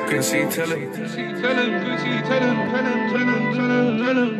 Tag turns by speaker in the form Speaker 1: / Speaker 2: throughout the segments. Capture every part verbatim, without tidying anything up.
Speaker 1: Quincy, tell him.
Speaker 2: Quincy, tell him, Quincy, tell him, tell him, tell him, tell him, tell him.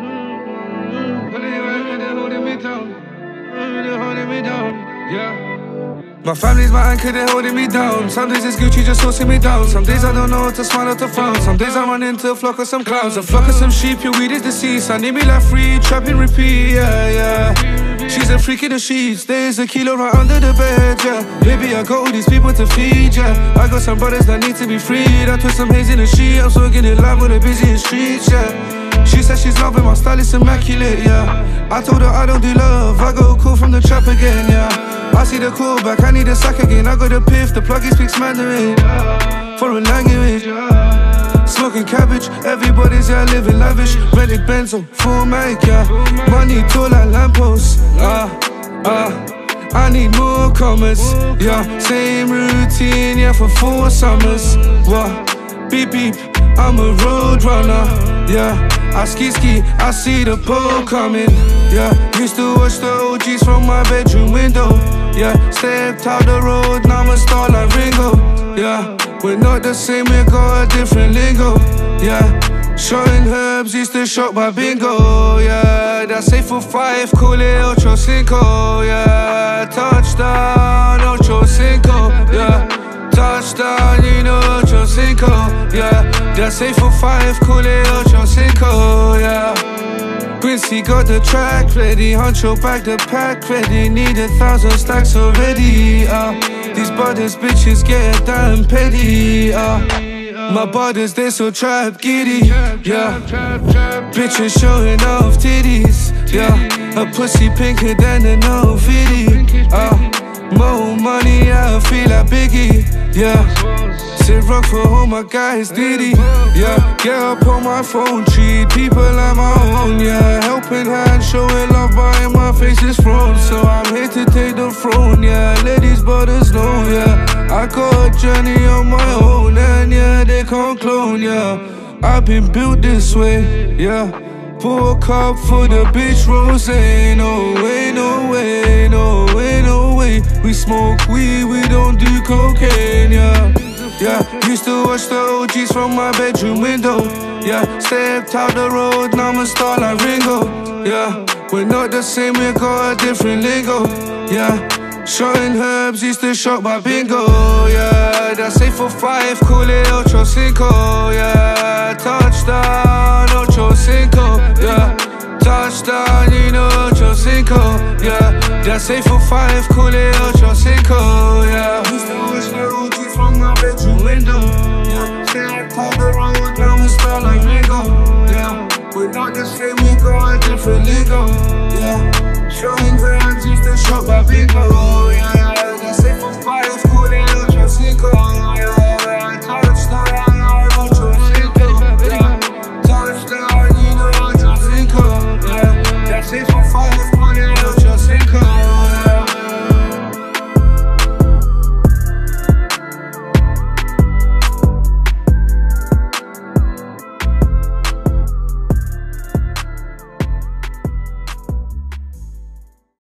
Speaker 2: They're holding me down, they're holding me down, yeah. My family's my anchor, they're holding me down. Some days it's Gucci just forcing me down. Some days I don't know what to smile or to frown. Some days I run into a flock of some clowns. A flock of some sheep, your weed is deceased. I need me like free, trapping repeat, yeah, yeah. She's a freak in the sheets, there's a kilo right under the bed, yeah. Baby, I got all these people to feed, yeah. I got some brothers that need to be freed. I twist some haze in the sheet, I'm so getting live with the busy in streets, yeah. She said she's loving my style, it's immaculate, yeah. I told her I don't do love, I go cool from the trap again, yeah. I see the callback, I need a sack again. I got the piff, the pluggy speaks Mandarin, foreign language, smoking cabbage, everybody's yeah, living lavish. Rented Benzo, full mic, yeah. Money tall like lampposts, ah, ah. I need more commas, yeah. Same routine, yeah, for four summers, what? Beep beep, I'm a road runner, yeah. I ski ski, I see the pole coming, yeah. Used to watch the O Gs from my bedroom window, yeah. Stepped out the road, now I'm a star like Ringo, yeah. We're not the same, we got a different lingo, yeah. Shotting herbs, used to shot by bingo, yeah. That's eight for five, call it Ocho Cinco, yeah. Touchdown, Ocho Cinco, yeah. Touchdown, you know Ocho Cinco, yeah. That's eight for five, call it Ocho Cinco, yeah. Quincy got the track ready, Huncho back the pack ready. Need a thousand stacks already, uh. These brothers bitches get damn petty, uh. My brothers, they so trap giddy, yeah. Bitches showing off titties, yeah. Her pussy pinker than an old fitty, uh. More money, I feel like Biggie, yeah. Sit rock for all my guys, Diddy, yeah. Get up on my phone, treat people like my own, yeah. Helping hand, showing love, but my face is thrown. So I'm here to take the throne, yeah. Let these brothers know, yeah. I got a journey on my own, and yeah, they can't clone, yeah. I've been built this way, yeah. Pour a cup for the bitch rose, no way, no way, no way, no way. We smoke weed, we don't do cocaine, yeah. Yeah, used to watch the O Gs from my bedroom window, yeah. Stepped out the road, now I'm a star like Ringo, yeah. We're not the same, we got a different lingo, yeah. Shotting herbs, used to shot by bingo, yeah. That's eight for five, call it Ocho Cinco, yeah. Touchdown, Ocho Cinco, yeah. Touchdown, you know Ocho Cinco, yeah. That's eight for five, call it Ocho Cinco, yeah. Used to watch the O Gs from my bedroom window, yeah. Stepped out the road, now I'm a star like Ringo, yeah. We're not the same, we got a different lingo.